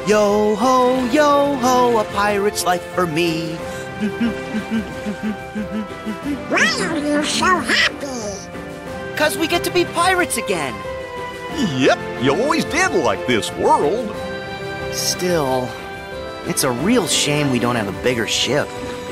Yo ho, a pirate's life for me. Why are you so happy? 'Cause we get to be pirates again. Yep, you always did like this world. Still, it's a real shame we don't have a bigger ship.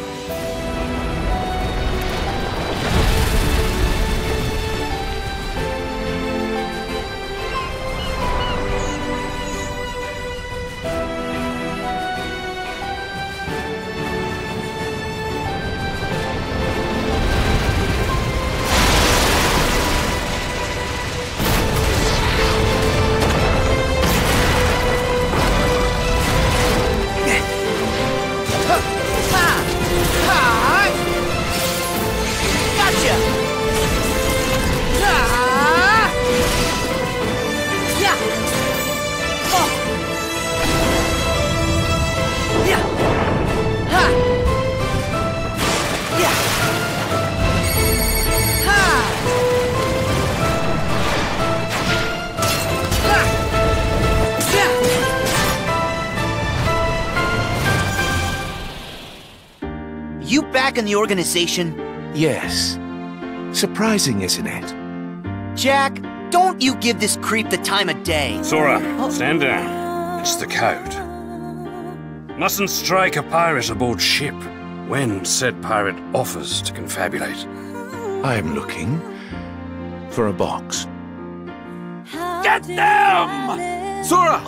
You back in the organization? Yes. Surprising, isn't it? Jack, don't you give this creep the time of day. Sora, stand down. It's the code. Mustn't strike a pirate aboard ship when said pirate offers to confabulate. I'm looking for a box. Get them! Sora!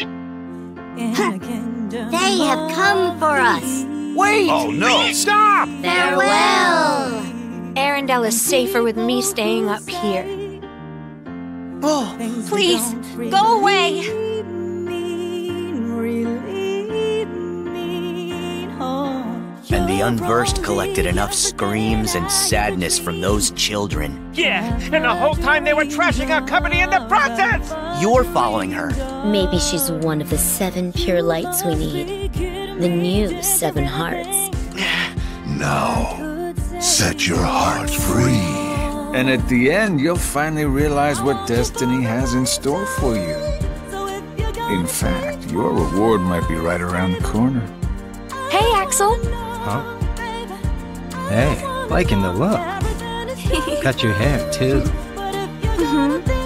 They have come for us. Wait! Oh no! Stop! Farewell. Arendelle is safer with me staying up here. Oh, Please, go away! and the unversed collected enough screams and sadness from those children. Yeah, and the whole time they were trashing our company in the process! You're following her. Maybe she's one of the 7 pure lights we need. The new 7 hearts. Now, set your heart free. And at the end, you'll finally realize what destiny has in store for you. In fact, your reward might be right around the corner. Hey, Axel. Huh? Hey, liking the look. Cut your hair, too. Mm-hmm.